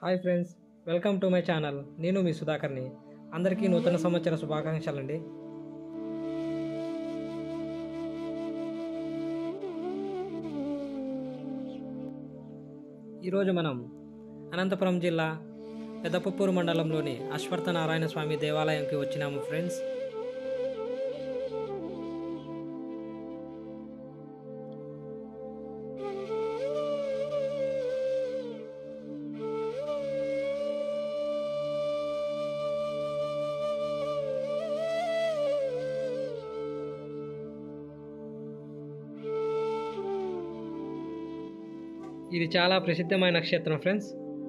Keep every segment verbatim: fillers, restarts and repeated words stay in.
Hi friends, welcome to my channel. నేను మీ సుధాకర్ని. అందరికీ నూతన సంవత్సర శుభాకాంక్షలండి. ఈరోజు మనం అనంతపురం జిల్లా పెదపుప్పూరు మండలంలోని అశ్వత్థ నారాయణ స్వామి దేవాలయంకి వచ్చినాము ఫ్రెండ్స్. ఇది చాలా ప్రసిద్ధమైన క్షేత్రం ఫ్రెండ్స్.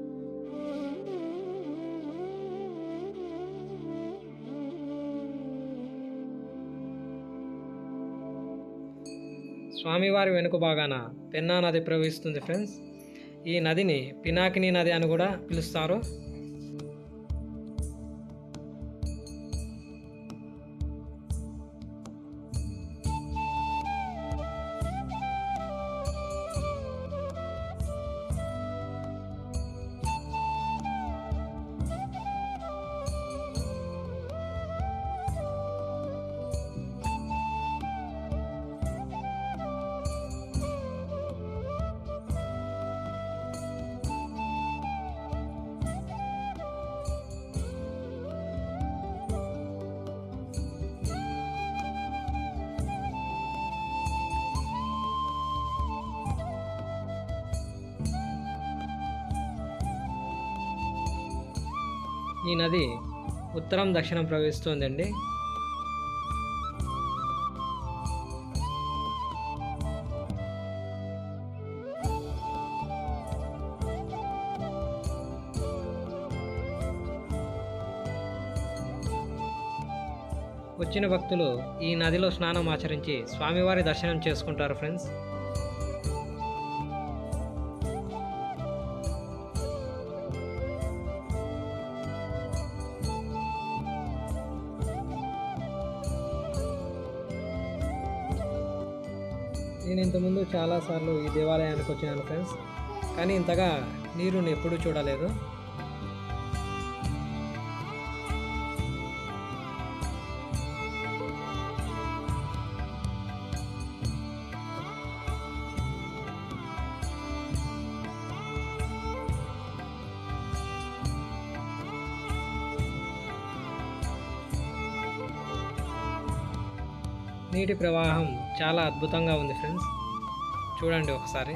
స్వామివారి వెనుక భాగాన పెన్నా నది ప్రవహిస్తుంది ఫ్రెండ్స్. ఈ నదిని పినాకిని నది అని కూడా పిలుస్తారు. ఈ నది ఉత్తరం దక్షిణం ప్రవహిస్తుందండి. వచ్చిన భక్తులు ఈ నదిలో స్నానం ఆచరించి స్వామివారి దర్శనం చేసుకుంటారు ఫ్రెండ్స్. నేను ఇంతకుముందు చాలాసార్లు ఈ దేవాలయానికి వచ్చినాను ఫ్రెండ్స్, కానీ ఇంతగా నీరుని ఎప్పుడూ చూడలేదు. నీటి ప్రవాహం చాలా అద్భుతంగా ఉంది ఫ్రెండ్స్, చూడండి ఒకసారి.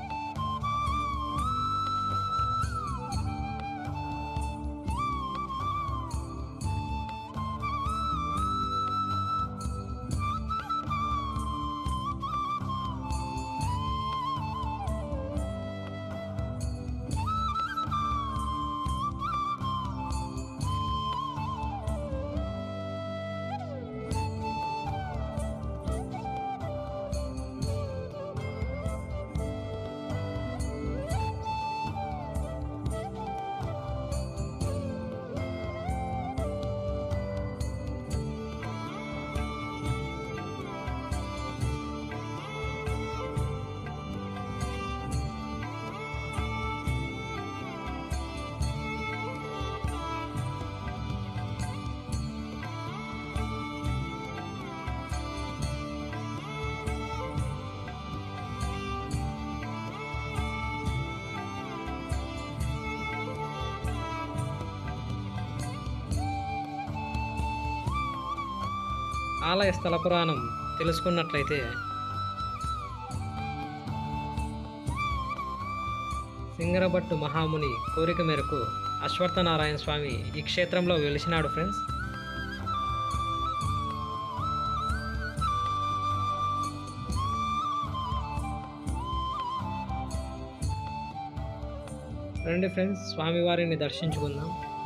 ఆలయ స్థల పురాణం తెలుసుకున్నట్లయితే సింగరభట్టు మహాముని కోరిక మేరకు అశ్వత్థ నారాయణ స్వామి ఈ క్షేత్రంలో వెలిసినాడు ఫ్రెండ్స్. రండి ఫ్రెండ్స్, స్వామివారిని దర్శించుకుందాం.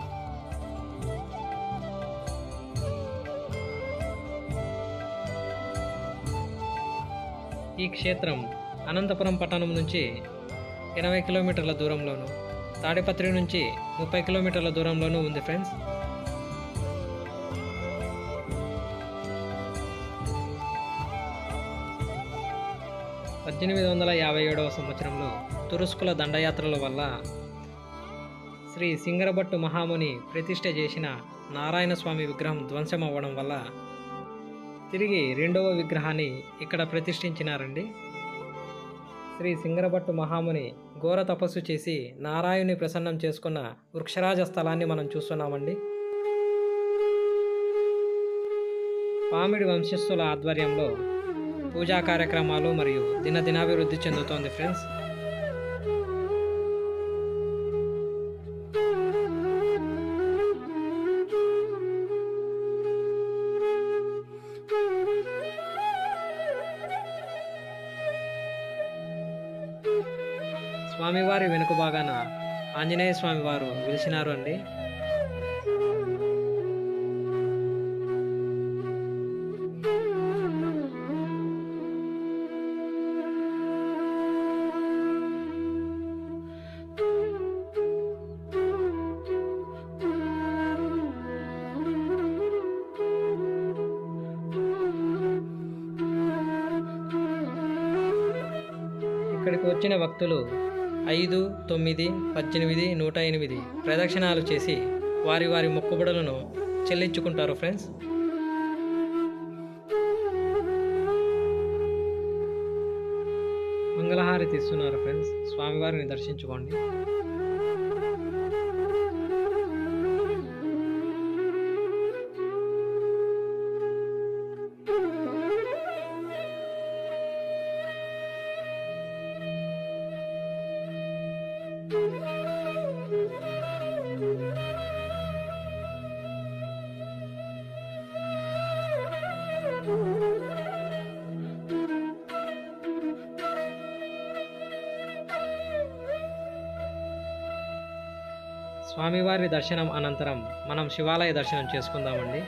ఈ క్షేత్రం అనంతపురం పట్టణం నుంచి ఎనభై కిలోమీటర్ల దూరంలోను, తాడిపత్రి నుంచి ముప్పై కిలోమీటర్ల దూరంలోనూ ఉంది ఫ్రెండ్స్. పద్దెనిమిది వందల యాభై ఏడవ సంవత్సరంలో తురుస్కుల దండయాత్రల వల్ల శ్రీ సింగరభట్టు మహాముని ప్రతిష్ఠ చేసిన నారాయణ స్వామి విగ్రహం ధ్వంసం అవ్వడం వల్ల తిరిగి రెండవ విగ్రహాన్ని ఇక్కడ ప్రతిష్ఠించినారండి. శ్రీ సింగరభట్టు మహాముని ఘోర తపస్సు చేసి నారాయణుని ప్రసన్నం చేసుకున్న వృక్షరాజ స్థలాన్ని మనం చూస్తున్నామండి. పామిడి వంశస్థుల ఆధ్వర్యంలో పూజా కార్యక్రమాలు మరియు దినదినాభివృద్ధి చెందుతోంది ఫ్రెండ్స్. స్వామివారి వెనుక భాగాన ఆంజనేయ స్వామి వారు వెలిసినారు అండి. ఇక్కడికి వచ్చిన భక్తులు ఐదు తొమ్మిది పద్దెనిమిది నూట ఎనిమిది ప్రదక్షిణాలు చేసి వారి వారి మొక్కుబడులను చెల్లించుకుంటారు ఫ్రెండ్స్. మంగళహారతి ఇస్తున్నారు ఫ్రెండ్స్. స్వామివారిని దర్శించుకోండి. స్వామివారి దర్శనం అనంతరం మనం శివాలయ దర్శనం చేసుకుందామండి.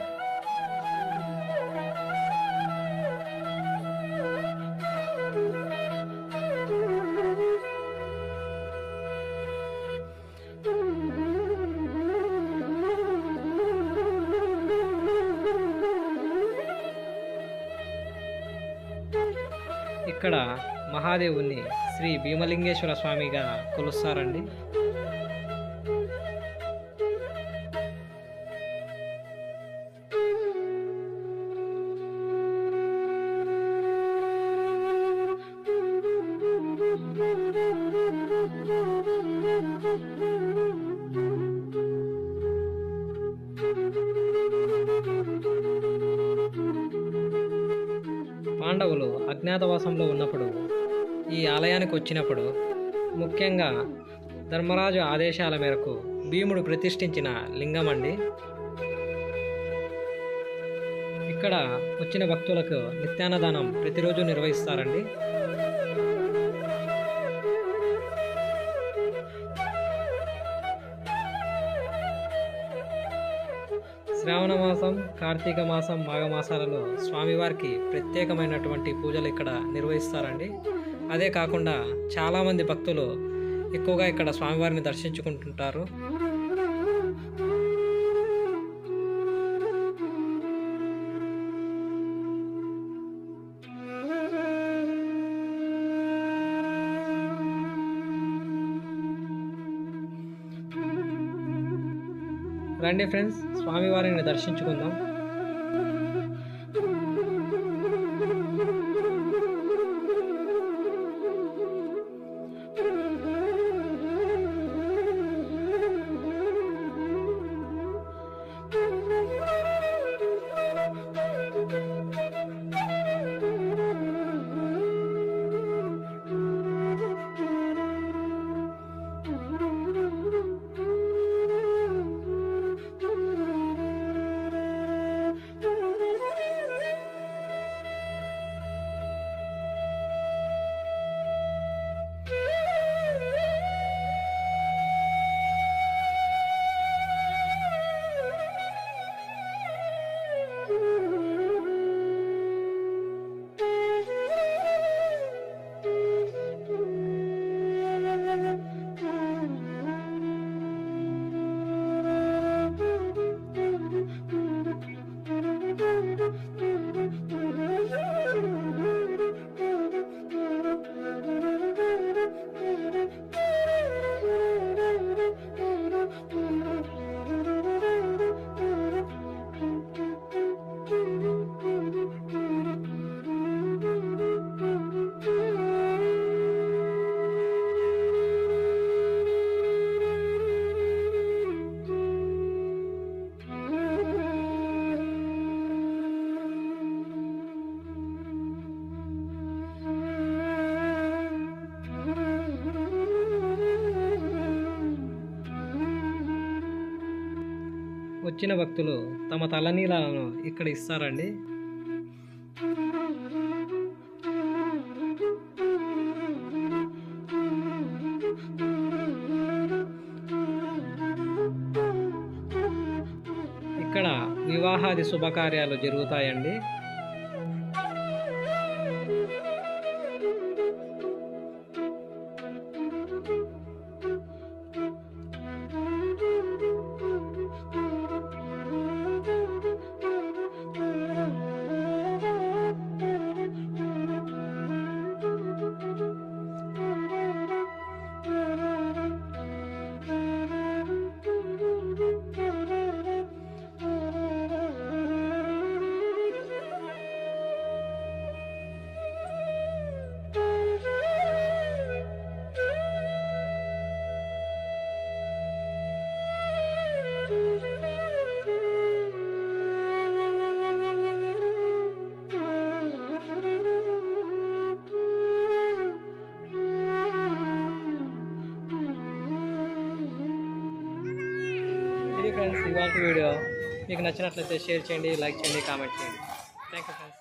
ఇక్కడ మహాదేవుని శ్రీ భీమలింగేశ్వర స్వామిగా కొలుస్తారండి. పాండవులు అజ్ఞాతవాసంలో ఉన్నప్పుడు ఈ ఆలయానికి వచ్చినప్పుడు ముఖ్యంగా ధర్మరాజు ఆదేశాల మేరకు భీముడు ప్రతిష్ఠించిన లింగం అండి. ఇక్కడ వచ్చిన భక్తులకు నిత్యాన్నదానం ప్రతిరోజు నిర్వహిస్తారండి. శ్రావణ మాసం, కార్తీక మాసం, మాఘమాసాలలో స్వామివారికి ప్రత్యేకమైనటువంటి పూజలు ఇక్కడ నిర్వహిస్తారండి. అదే కాకుండా చాలామంది భక్తులు ఎక్కువగా ఇక్కడ స్వామివారిని దర్శించుకుంటుంటారు. రండి ఫ్రెండ్స్, స్వామివారిని దర్శించుకుందాం. వచ్చిన భక్తులు తమ తలనీలాలను ఇక్కడ ఇస్తారండి. ఇక్కడ వివాహాది శుభకార్యాలు జరుగుతాయండి. ఇది ఫ్రెండ్స్ ఇవాళ వీడియో మీకు నచ్చినట్లయితే షేర్ చేయండి, లైక్ చేయండి, కామెంట్ చేయండి. Thank you friends.